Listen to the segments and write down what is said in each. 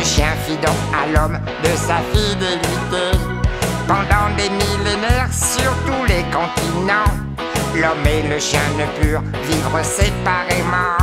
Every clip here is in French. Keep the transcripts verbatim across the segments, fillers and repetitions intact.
chien fit donc à l'homme de sa fidélité. Pendant des millénaires sur tous les continents, l'homme et le chien ne purent vivre séparément.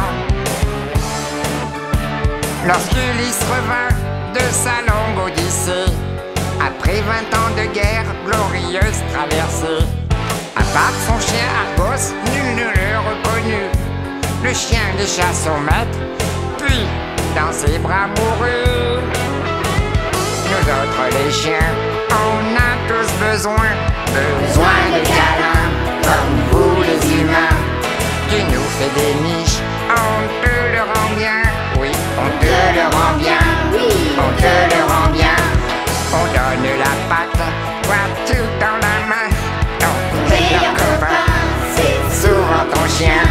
Lorsqu'Ulysse revint de sa longue odyssée, après vingt ans de guerre, glorieuse traversée, à part son chien Argos, nul ne le reconnut. Le chien lécha son maître, puis dans ses bras mourut. Nous autres les chiens, on a tous besoin, besoin de câlins, comme vous les humains. Tu nous fais des niches, on te le rend bien. Oui, on te le rend bien, oui, on te le rend bien. On donne la patte, toi tout dans la main. Ton meilleur copain, c'est souvent ton chien.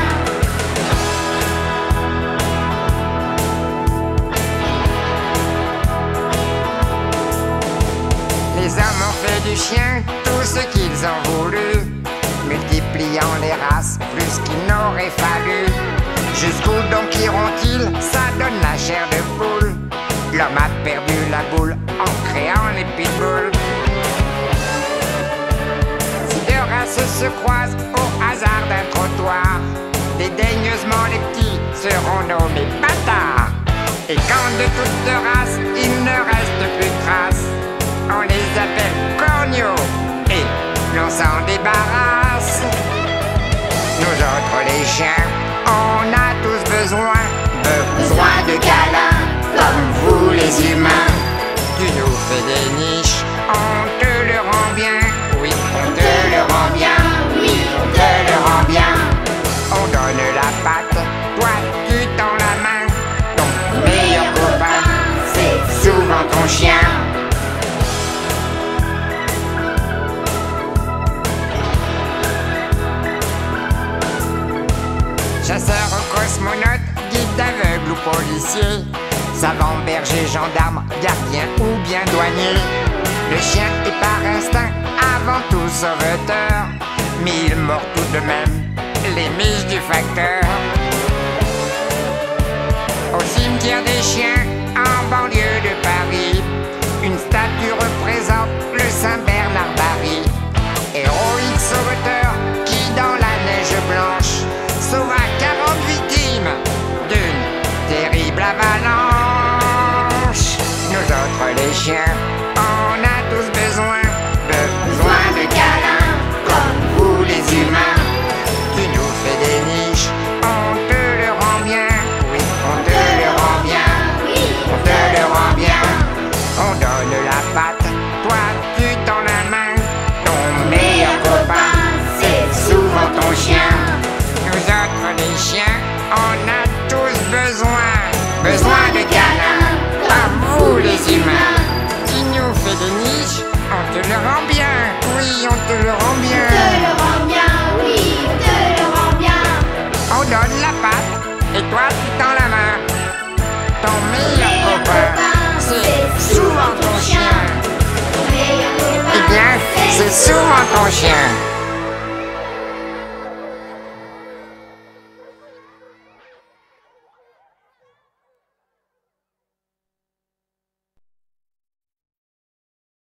Les hommes ont fait du chien tout ce qu'ils ont voulu, multipliant les races plus qu'il n'aurait fallu. Jusqu'où donc iront-ils? Ça donne la chair de poule. L'homme a perdu la boule en créant les pitbulls. Si deux races se croisent au hasard d'un trottoir, dédaigneusement les petits seront nommés bâtards. Et quand de toutes deux races il ne reste plus de traces, on les appelle corneaux et l'on s'en débarrasse. Nous autres les chiens, on a tous besoin, besoin de câlins, comme vous les humains. Tu nous fais des niches, on te le rend bien. Oui, on te le rend bien, oui, on te le rend bien. On donne la patte, toi tu tends la main. Ton meilleur copain, c'est souvent ton chien. Chasseur ou cosmonaute, guide aveugle ou policier, savant, berger, gendarme, gardien ou bien douanier, le chien est par instinct avant tout sauveteur, mais il mord tout de même les miches du facteur. Au cimetière des chiens, en banlieue de Paris, une statue représente le Saint Bernard Barry, héroïque sauveteur qui dans la neige blanche sauva quarante victimes d'une terrible avalanche. Nous autres les chiens, on a tous besoin, besoin de câlins, comme vous les humains. Tu nous fais des niches, on te le rend bien. Oui, on te le rend bien, oui, on te le rend bien. On donne la patte, toi tu tends la main. Ton meilleur copain, c'est souvent ton chien. Nous autres les chiens, on a tous besoin, besoin de câlins, comme vous les humains. Tu nous fais des niches, on te le rend bien. Oui, on te le rend bien. On te le rend bien, oui, on te le rend bien. On donne la patte, et toi tu tends la main. Ton meilleur copain, c'est souvent ton chien. Ton meilleur copain, Eh bien, c'est souvent ton chien.